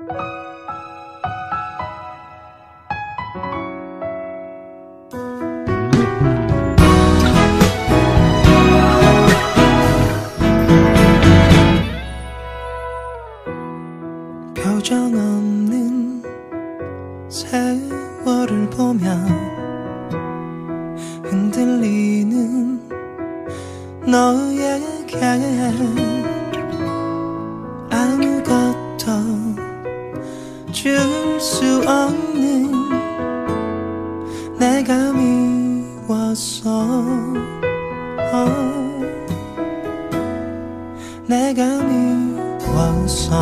표정 없는 세월을 보며 흔들리는 너에게 아무것도 줄 수 없는 내가 미웠어. 내가 미웠어.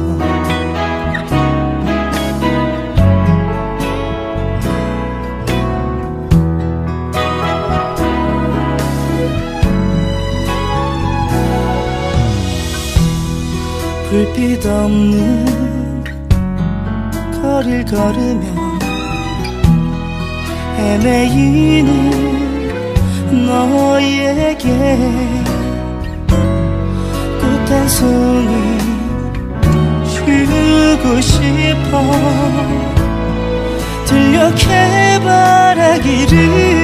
불빛 없는 거리를 걸으며 헤매이는 너에게 꽃 한 송이 주고 싶어. 들려 해바라기를.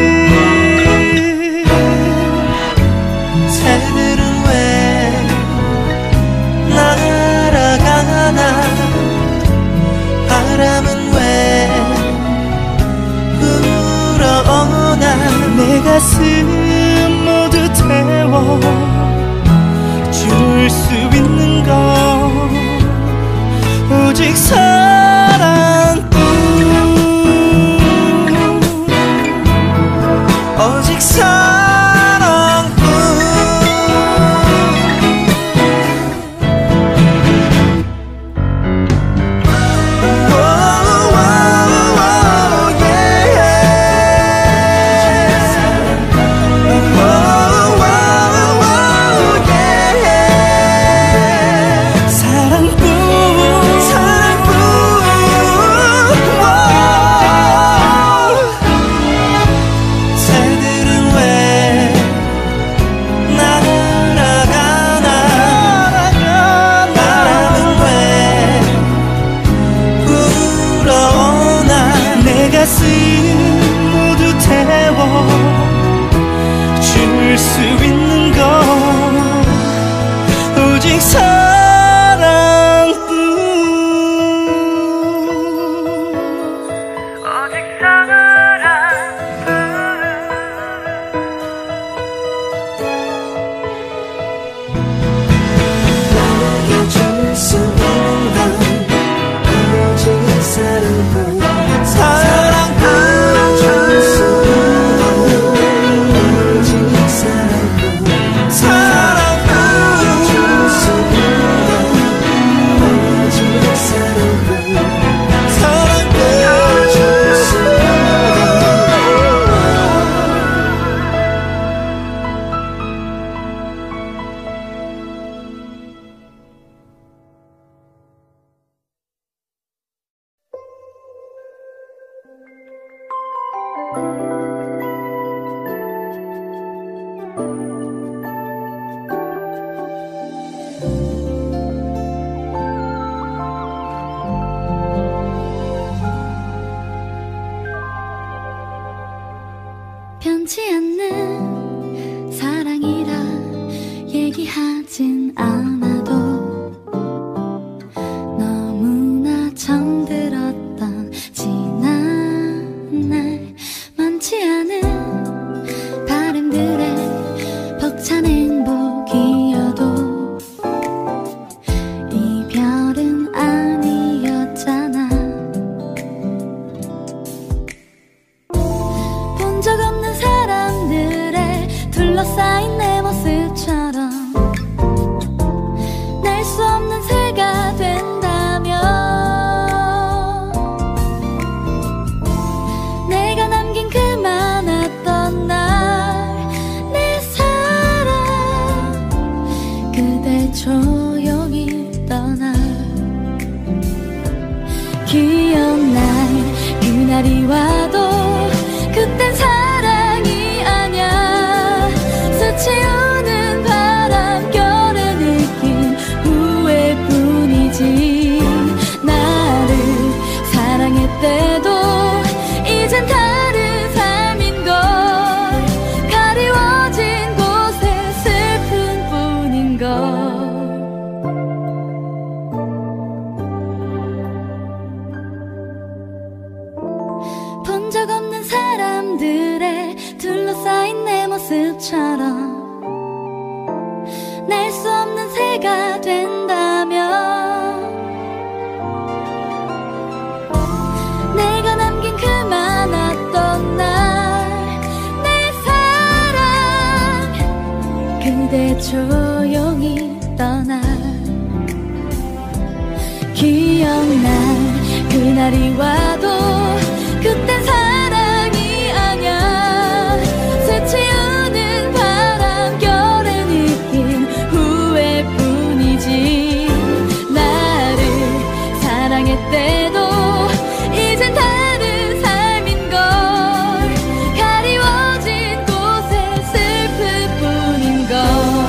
새들은 왜 날아가나. 바람은 왜 불어오나. 내 가슴 모두 태워 줄 수 있는 건 오직 사랑뿐. 오직 사랑뿐. 모두 태워 줄 수 있는 건 오직 사랑뿐. 오직 사랑뿐. 나에게 줄 수 있는 건 오직 사랑뿐. 변치 않는 사랑이라 얘기하진 않아도 너무나 잠들었던 지난 날. 많지 않은 바람들의 벅찬 행복이어도 이별은 아니었잖아. 본 적 없는 사람들의 둘러싸인 내 모습처럼 날 수 없는 새가 된다면 내가 남긴 그 많았던 날 내 사랑 그대 조용히 떠나. 기억날 그날이 와도 그땐 사랑이 아냐. 스치우는 바람결에 느낀 후회뿐이지. 나 모습처럼 낼 수 없는 새가 된다면 내가 남긴 그 많았던 날 내 사랑 그대 조용히 떠나 기억나 그날이 와도 그땐 사랑이 아냐 스치우는 바람결에 느낀 후회뿐이지 나를 사랑했대도 이젠 다른 삶인걸 가리워진 곳에 슬플 뿐인걸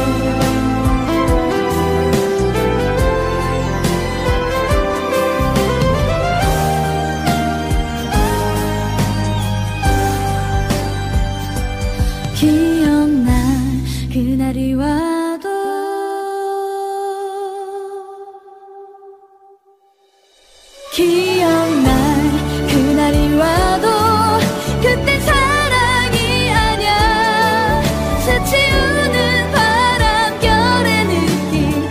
기억나 그날이 와도 기억나 그날이 와도 그땐 사랑이 아냐 스치우는 바람결에 느낀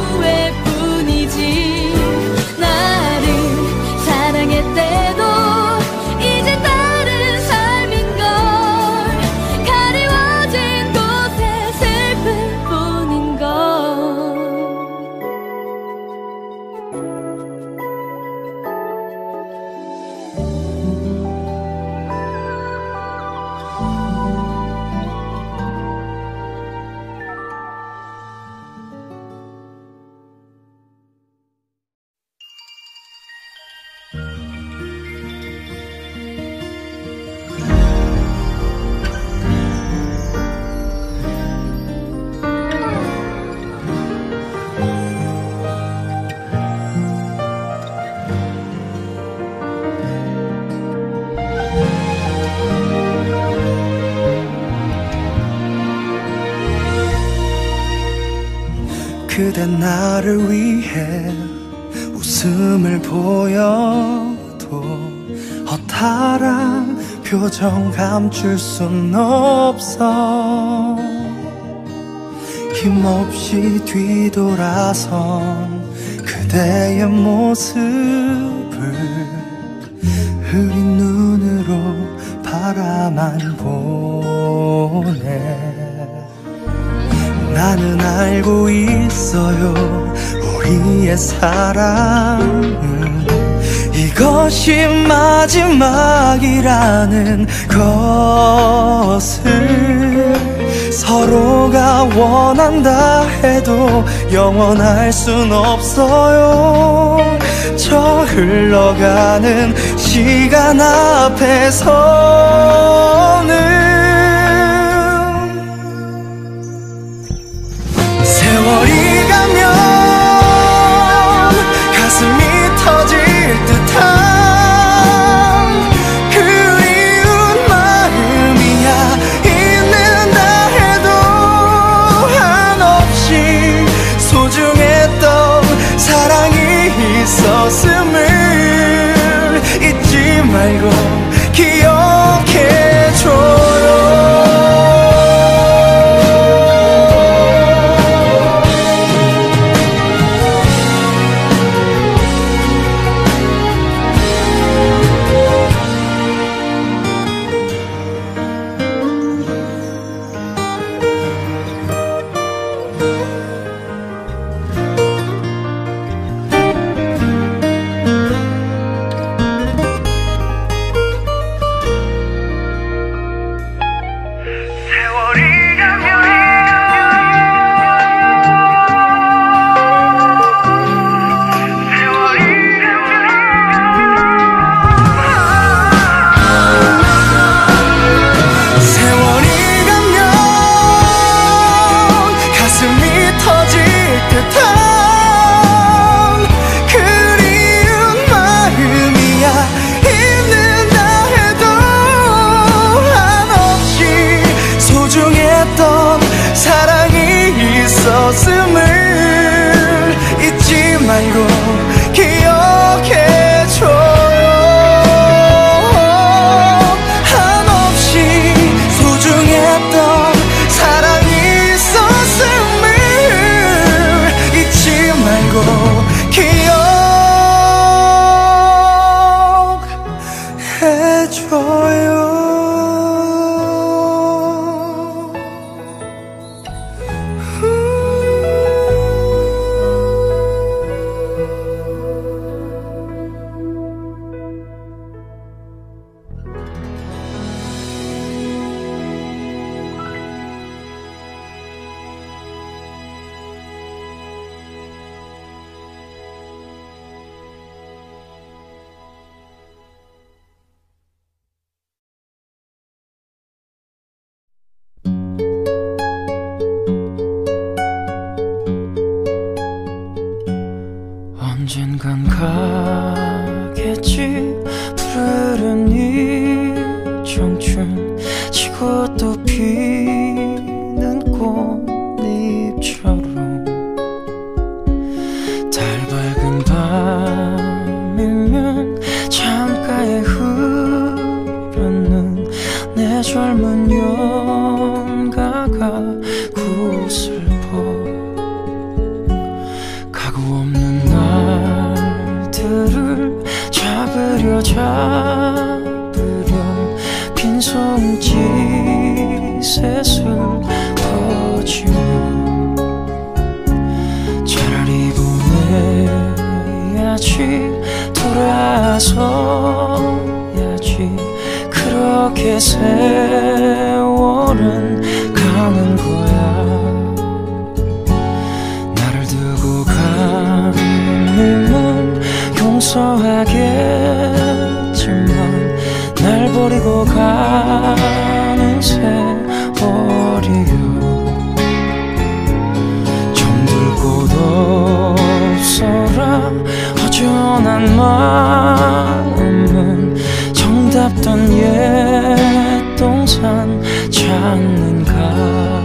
후회뿐이지 나를 사랑했대도 이제 다른 삶인걸 가리워진 곳에 슬플 뿐인걸 그대 나를 위해 웃음을 보여도 허탈한 표정 감출 순 없어 힘없이 뒤돌아선 그대의 모습을 흐린 눈으로 바라만 보네 나는 알고 있어요 우리의 사랑은 이것이 마지막이라는 것을 서로가 원한다 해도 영원할 순 없어요 저 흘러가는 시간 앞에서는 세월이 가면 가슴이 터질 듯한 그리운 마음이야 있는다 해도 한없이 소중했던 사랑이 있었음을 잊지 말고 기억해줘요 언젠간 가겠지 푸르른 이 청춘 지고 또 피는 꽃잎처럼 달 밝은 밤이면 창가에 흐르는 내 젊은 연가가 구슬퍼 가구 없는 날들을 잡으려 빈손짓 셋을 퍼지며 차라리 보내야지 돌아서야지 그렇게 세월은 가는 거야 나를 두고 가면 용서하겠지만 날 버리고 가는 세월이요 정들 곳 없어라 허전한 마음은 정답던 옛 동산 찾는가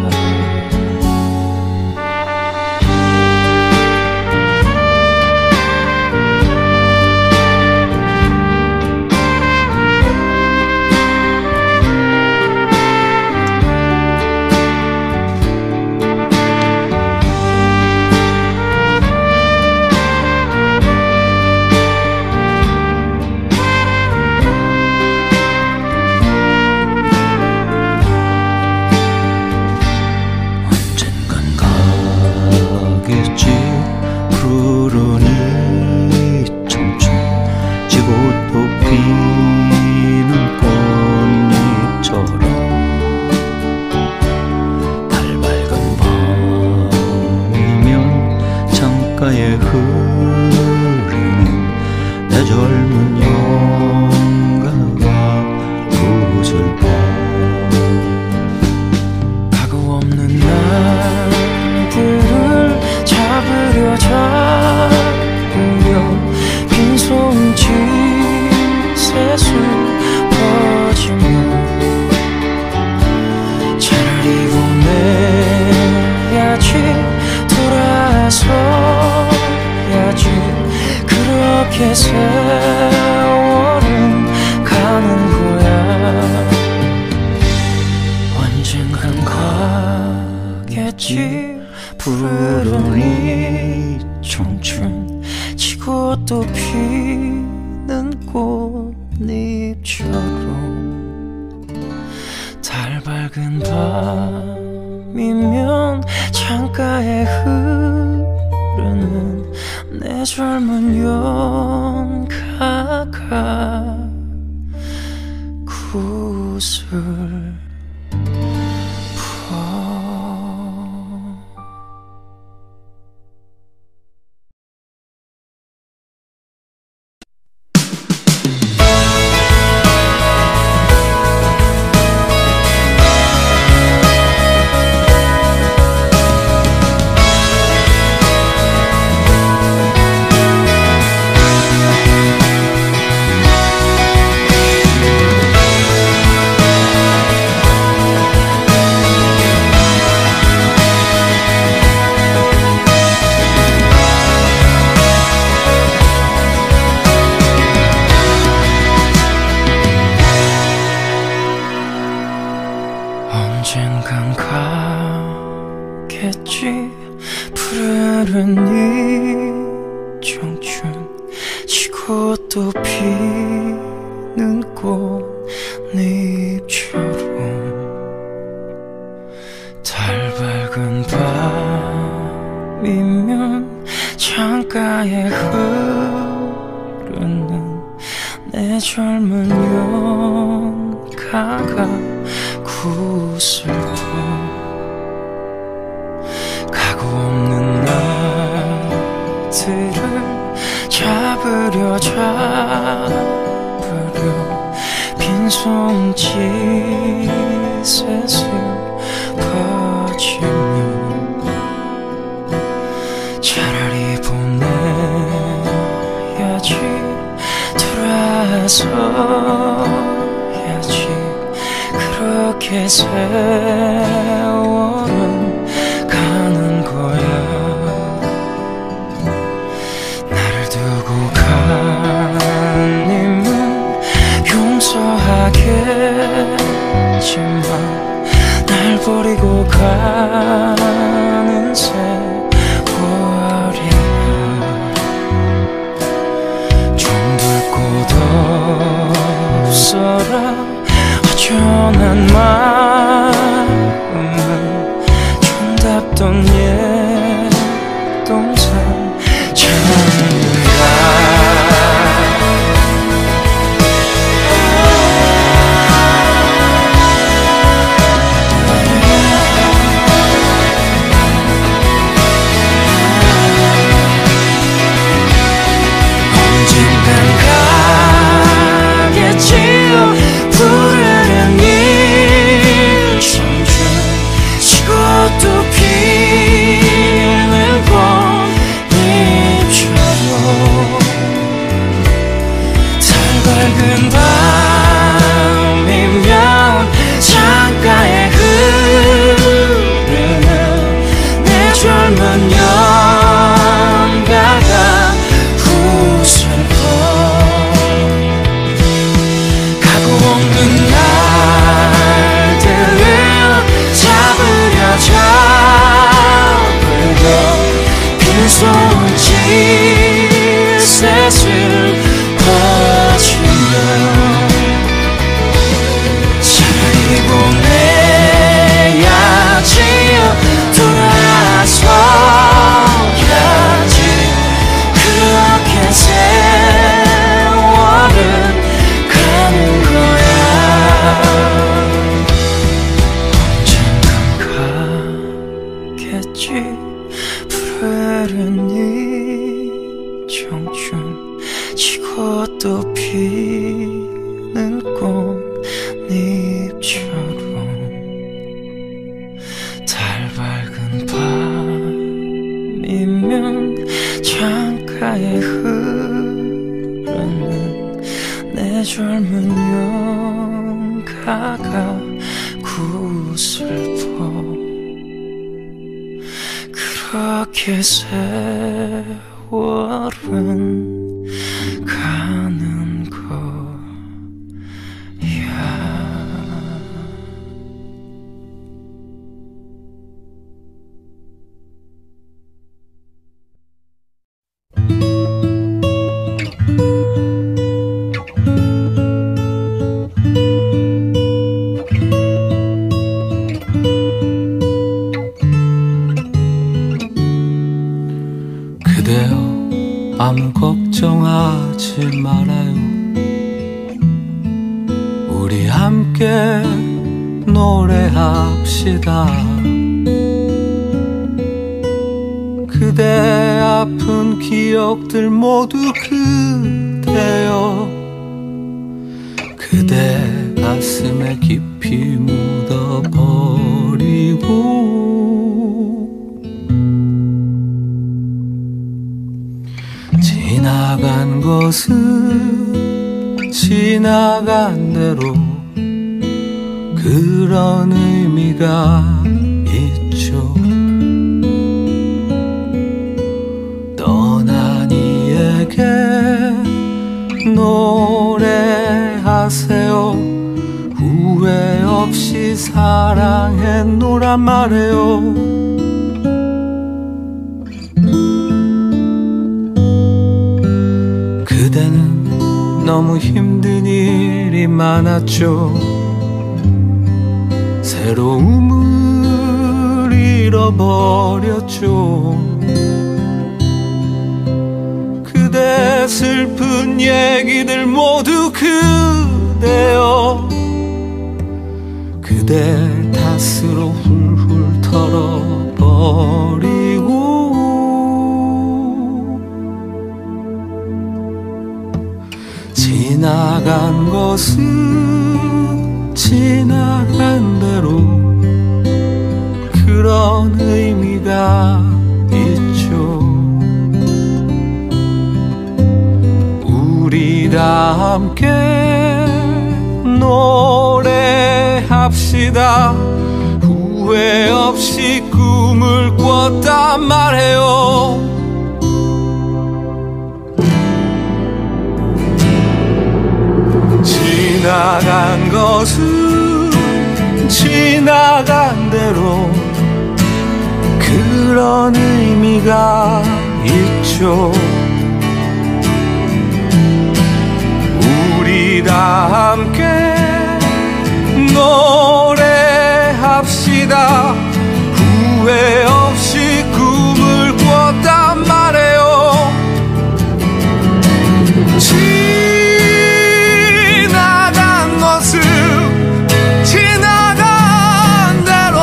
세월은 가는 거야 언젠간 가겠지 푸르른 이 청춘 지고 또 피는 꽃잎처럼 달 밝은 밤이면 창가에 흐르는 내 젊은 연가가 구슬 언젠간 가겠지 푸르른 이 청춘 지고 또 피는 꽃잎처럼 달 밝은 밤이면 창가에 흐르는 내 젊은 연가가 구슬퍼 가구 없는 날들을 잡으려 빈손짓에서 퍼지면 차라리 보내야지 돌아서야지. 그렇게 세월은 가는 거야. 나를 두고 가님은 용서하겠지만 날 버리고 가는 세월이야. 좀 둘 곳 없어라. 어전한 마음은 정답던 옛 동산 찾는다. 언젠간 가겠지요. 부르는 이 청춘 지고 또 피는 꽃잎처럼 달 밝은 밤이면 창가에 흐르는 내 젊은 연가가 웃을까. 가고 없는 날들을 잡으려 잡으려 빈손짓 셋을 퍼지며 차라리 보내야지. 돌아서야지. 그렇게 세월은 가는 거야. 언젠간 가겠지. 푸르른 이 청춘 지고 또 피는 꽃잎처럼 달 밝은 밤이면 창가에 흐르는 내 젊은 연가가 구슬퍼. 그렇게 세월은 가는 거야. 아무 걱정하지 말아요. 우리 함께 노래합시다. 그대 아픈 기억들 모두 그대여 그대 가슴에 깊이 묻어버리고 지나간 것은 지나간 대로 그런 의미가 있죠. 떠난 이에게 노래하세요. 후회 없이 사랑했노란 말해요. 그대는 너무 힘든 일이 많았죠. 새로움을 잃어버렸죠. 그대 슬픈 얘기들 모두 그대여 그대 탓으로 훌훌 털어버리고 지나간 것은 지나간 대로 그런 의미가 있죠. 우리 다 함께 노래합시다. 후회 없이 꿈을 꿨단 말해요. 지나간 것은 지나간 대로 그런 의미가 있죠. 우리 다 함께 노래합시다. 후회 없이 꿈을 꿨단 말해요. 지나간 것은 지나간 대로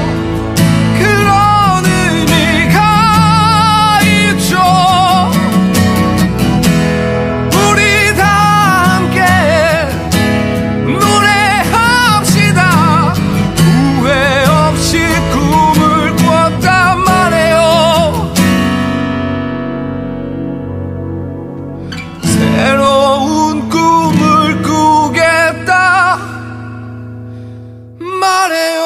그런 의미가 있죠. 우리 다 함께 노래합시다. 후회 없이 꿈을 꿨단 말해요. 새로운 꿈을 꾸겠다 말해요.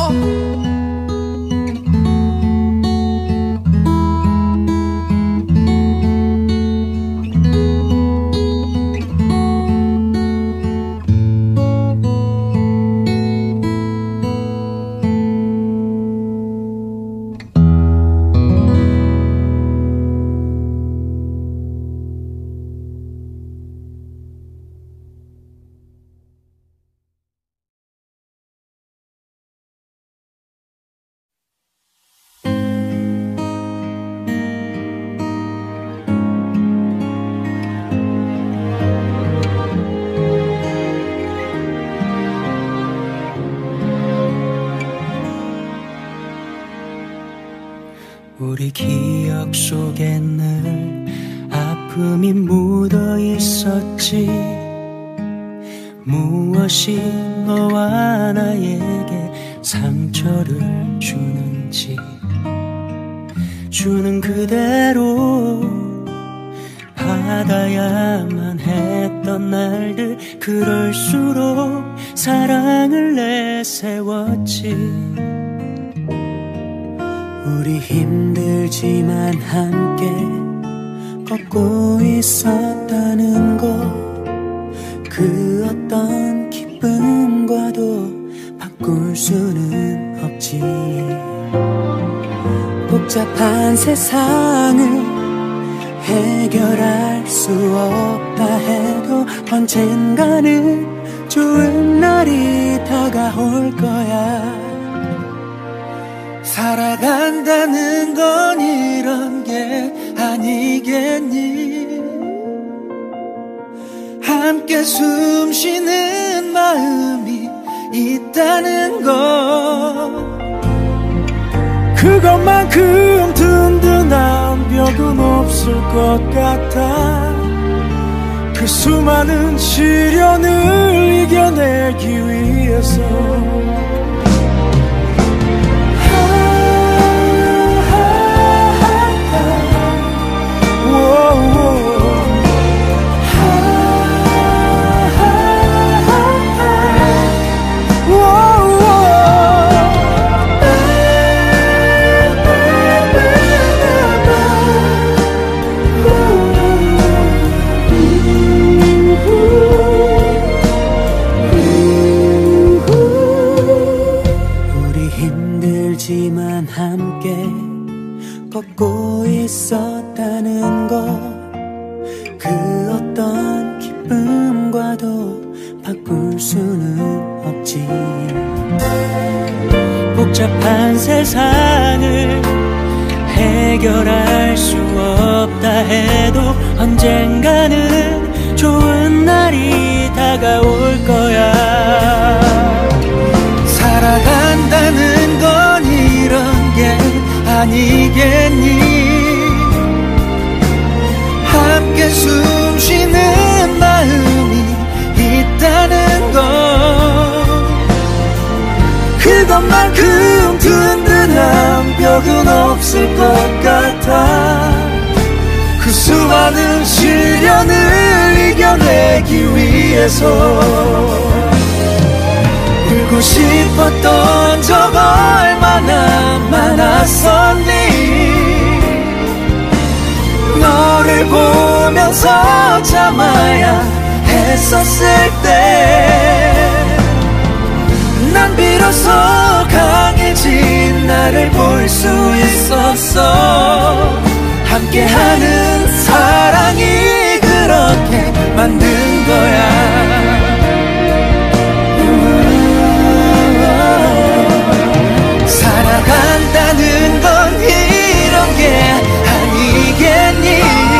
우리 기억 속에 늘 아픔이 묻어 있었지. 무엇이 너와 나에게 상처를 주는지 주는 그대로 받아야만 했던 날들. 그럴수록 사랑을 내세웠지. 우리 힘들지만 함께 걷고 있었다는 것. 그 어떤 기쁨과도 바꿀 수는 없지. 복잡한 세상을 해결할 수 없다 해도 언젠가는 좋은 날이 다가올 거야. 살아간다는 건 이런 게 아니겠니. 함께 숨 쉬는 마음이 있다는 것. 그것만큼 든든한 벽은 없을 것 같아. 그 수많은 시련을 이겨내기 위해서. 힘들지만 함께 걷고 있었다는 것. 그 어떤 기쁨과도 바꿀 수는 없지. 복잡한 세상을 해결할 수 없다 해도 언젠가는 좋은 날이 다가올 거야. 살아간다는 건 이런 게 아니겠니. 함께 숨 쉬는 마음이 있다는 것. 그것만큼 든든한 벽은 없을 것 같아. 그 수많은 시련을 이겨내 이겨내기 위해서 울고 싶었던 적 얼마나 많았었니. 너를 보면서 참아야 했었을 때 난 비로소 강해진 나를 볼 수 있었어. 함께하는 사랑이 그렇게 만든 거야. 살아간다는 건 이런 게 아니겠니.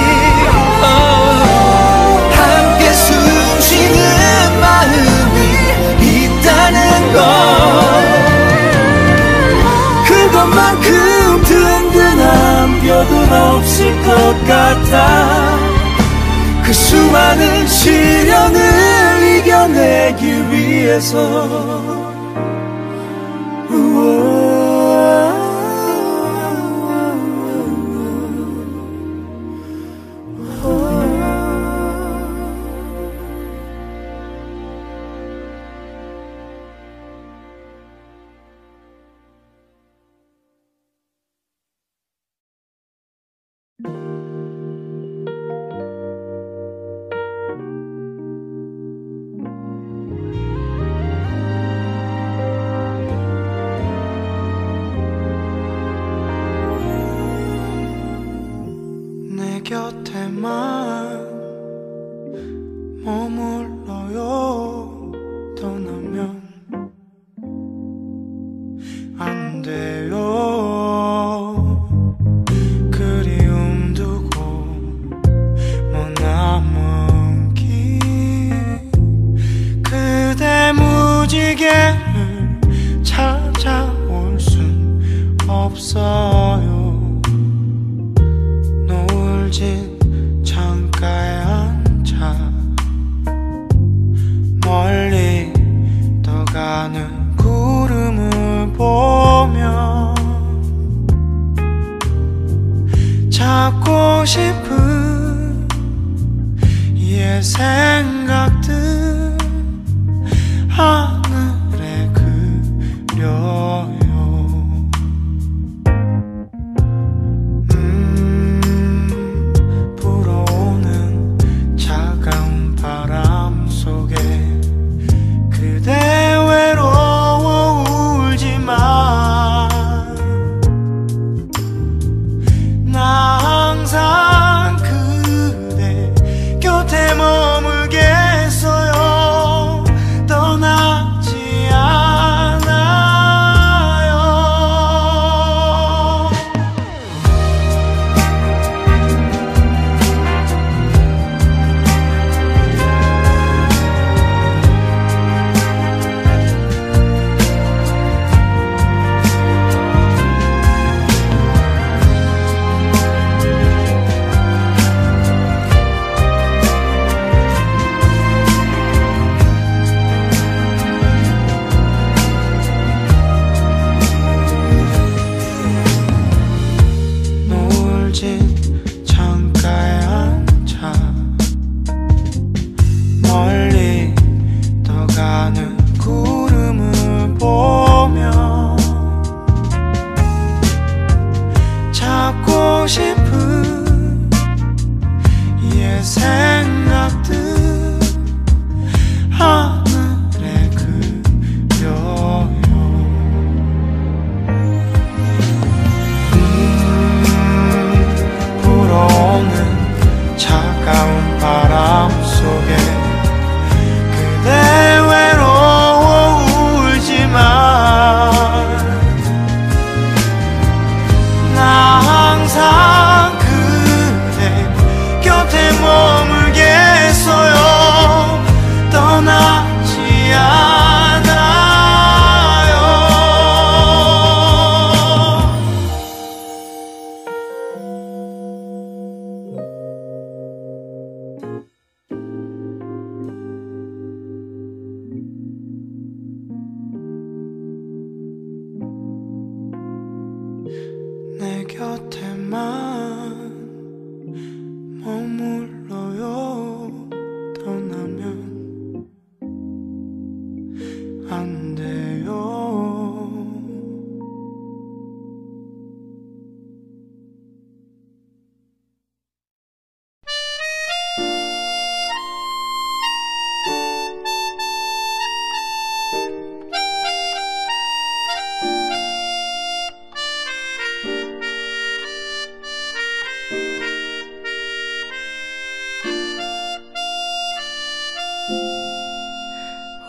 함께 숨 쉬는 마음이 있다는 것, 그것만큼 든든한 벽은 없을 것 같아. 그 수많은 시련을 이겨내기 위해서. 곁에만 머물러요. 떠나면 안 돼요. 그리움 두고 뭐 남은 길 그대 무지개를 찾아올 순 없어요. 창가에 앉아 멀리 떠가는 구름을 보며 찾고 싶은 옛 생각들 하늘에 그려요. 항상 그대 곁에 머물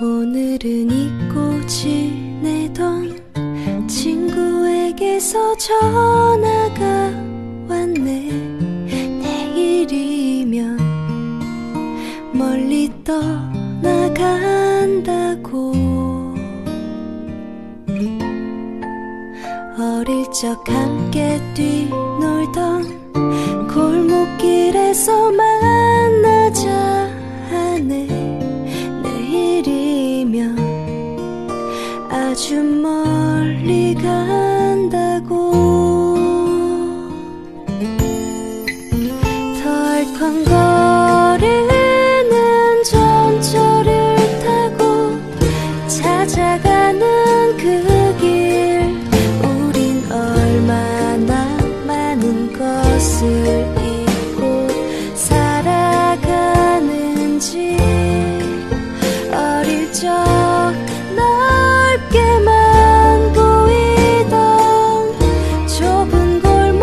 오늘은 잊고 지내던 친구에게서 전화가 왔네. 내일이면 멀리 떠나간다고. 어릴 적 함께 뛰놀던 골목길에서 만나자 하네. 내일이면 아주 멀리 간다고. 덜컹거리는 전철을 타고 찾아가는 그 길, 우린 얼마나 많은 것을 잊고 살아가는지. 어릴 적 넓게만 보이던 좁은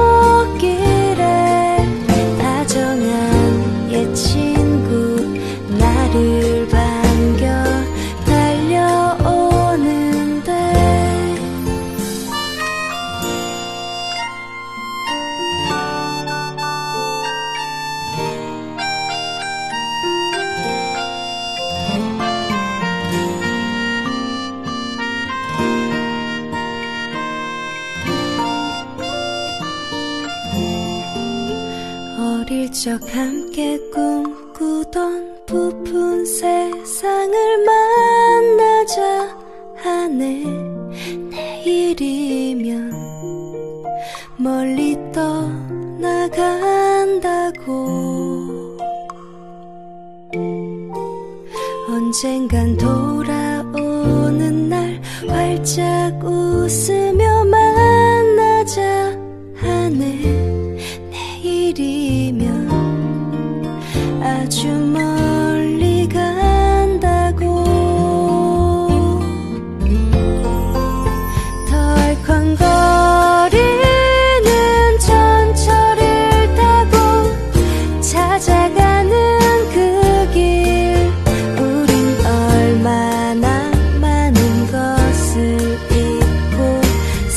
골목길에 다정한 옛 친구 나를 반겨 달려오는데. 어릴 적 함께 꿈꾸던 부푼 세상을 만나자 하네. 내일이면 멀리 떠나간다고. 언젠간 돌아오는 날 활짝 웃으며 만나자 하네. 내일이면 아주 멀리 간다고. 덜컹거리는 전철을 타고 찾아가는 그 길, 우린 얼마나 많은 것을 잊고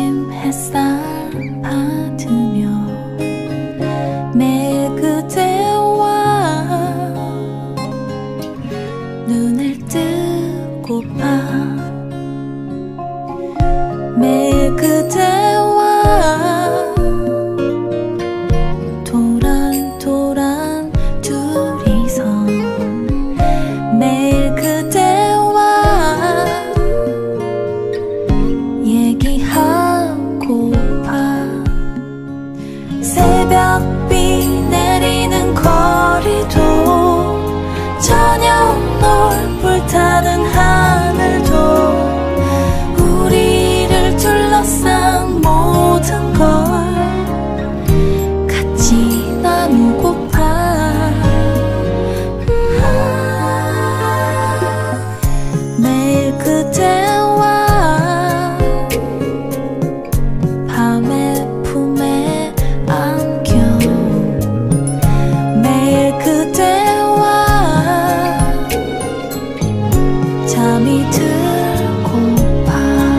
아침 햇살 받으며 매일 그대와 눈을 뜨고파 매일 그대와 도란도란 둘이서 매일 그대와 얘기하고파 새벽비 내리는 거리도 저녁 널 불타는 하늘도 우리를 둘러싼 모든 걸 같이 나누고파 매일 그대와 밤의 품에 안겨 매일 그대와 잠이 들고파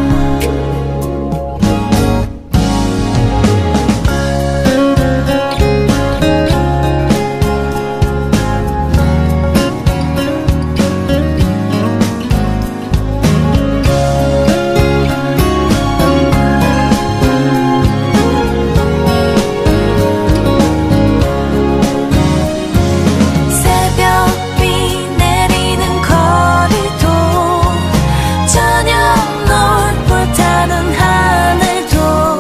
새벽비 내리는 거리도 저녁 널 불타는 하늘도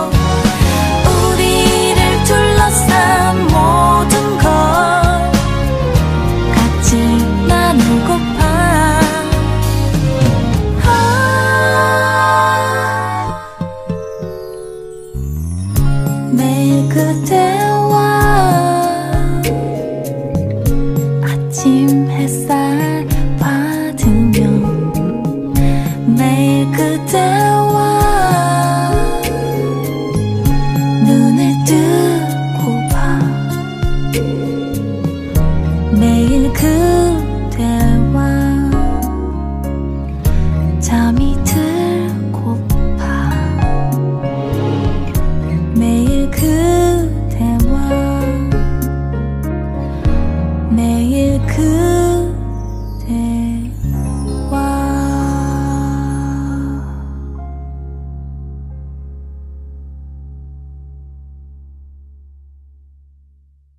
우리를 둘러싼 모든 걸 같이 나누고파 매일 그대와 아침 햇살 받으며 매일 그대와 눈을 뜨고봐 매일 그대와 잠이 들고파 매일 그대와 매일 그대와 네, 3부 시작했습니다. 3부에서는 2019년 12월 25일 금요일 순서 2부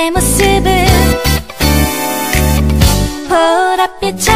모습은 보랏빛